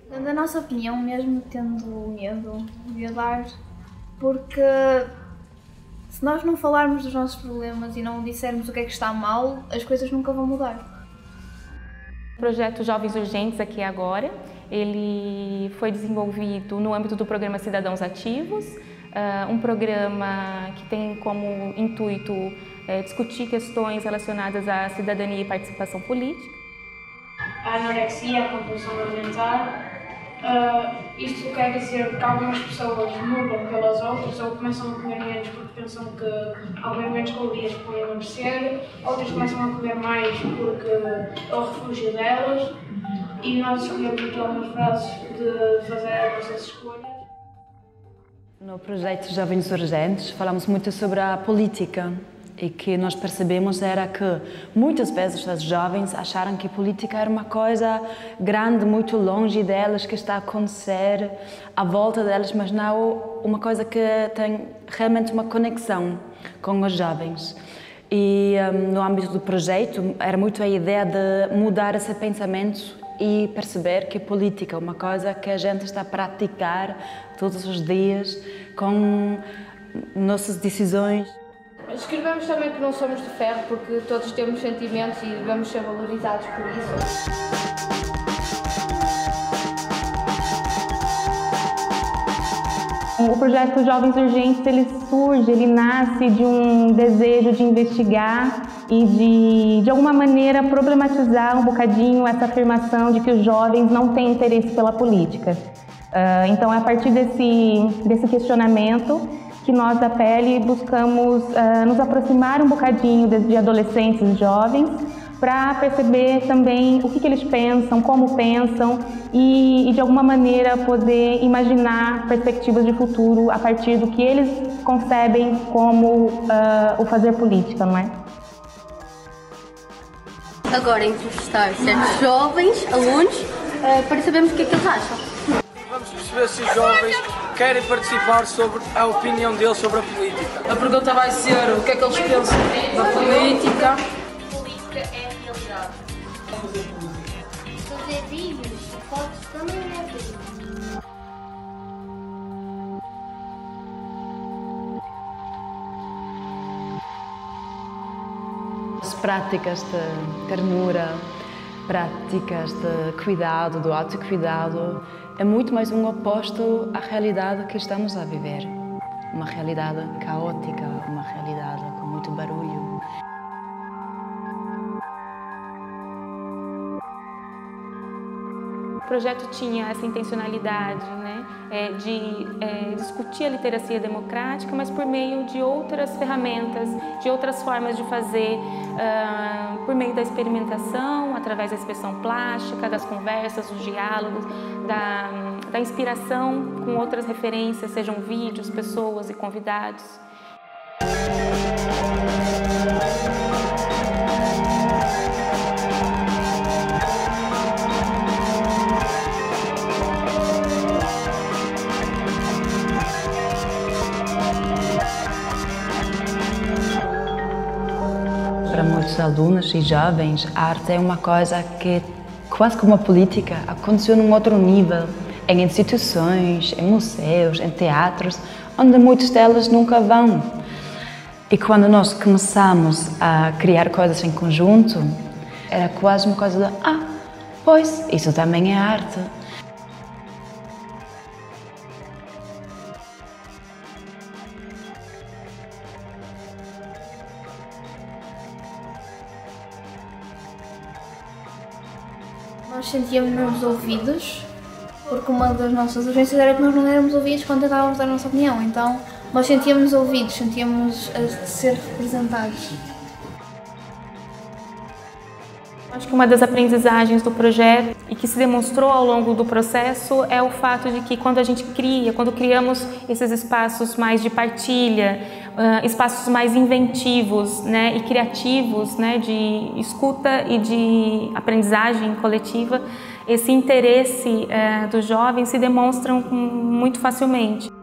Na nossa opinião, mesmo tendo medo de dar, porque se nós não falarmos dos nossos problemas e não dissermos o que é que está mal, as coisas nunca vão mudar. O projeto Jovens Urgentes aqui agora, ele foi desenvolvido no âmbito do programa Cidadãos Ativos, um programa que tem como intuito discutir questões relacionadas à cidadania e participação política. A anorexia, a compulsão alimentar, isto quer dizer que algumas pessoas mudam pelas outras ou começam a comer menos porque pensam que ao comer menos calorias podem emagrecer, outras começam a comer mais porque é o refúgio delas e nós escolhemos aqui algumas frases de fazer essas escolhas. No projeto Jovens Urgentes falamos muito sobre a política e que nós percebemos era que muitas vezes as jovens acharam que política era uma coisa grande, muito longe delas, que está a acontecer à volta delas, mas não uma coisa que tem realmente uma conexão com os jovens. E no âmbito do projeto era muito a ideia de mudar esse pensamento e perceber que política é uma coisa que a gente está a praticar todos os dias com nossas decisões. Escrevemos também que não somos de ferro porque todos temos sentimentos e devemos ser valorizados por isso. O projeto Jovens Urgentes, ele nasce de um desejo de investigar e de alguma maneira problematizar um bocadinho essa afirmação de que os jovens não têm interesse pela política. Então é a partir desse questionamento que nós da PL buscamos nos aproximar um bocadinho de adolescentes e jovens para perceber também o que eles pensam, como pensam e de alguma maneira poder imaginar perspectivas de futuro a partir do que eles concebem como o fazer política, não é? Agora entrevistar certos jovens, alunos, para sabermos o que é que eles acham. Vamos perceber se os jovens querem participar sobre a opinião deles sobre a política. A pergunta vai ser o que é que eles pensam da política. Política é a realidade. Fazer vídeos, fotos também é política. As práticas de ternura, práticas de cuidado, do autocuidado, é muito mais um oposto à realidade que estamos a viver. Uma realidade caótica, uma realidade com muito barulho. O projeto tinha essa intencionalidade, né, de discutir a literacia democrática, mas por meio de outras ferramentas, de outras formas de fazer, por meio da experimentação, através da expressão plástica, das conversas, dos diálogos, da inspiração com outras referências, sejam vídeos, pessoas e convidados. Para muitos alunos e jovens, a arte é uma coisa que, quase como a política, aconteceu num outro nível, em instituições, em museus, em teatros, onde muitos deles nunca vão. E quando nós começamos a criar coisas em conjunto, era quase uma coisa de pois, isso também é arte. Nós sentíamos-nos ouvidos, porque uma das nossas urgências era que nós não éramos ouvidos quando tentávamos dar a nossa opinião, então nós sentíamos-nos ouvidos, sentíamos a ser representados. Acho que uma das aprendizagens do projeto e que se demonstrou ao longo do processo é o fato de que quando criamos esses espaços mais de partilha, espaços mais inventivos, né, e criativos, né, de escuta e de aprendizagem coletiva, esse interesse dos jovens se demonstra muito facilmente.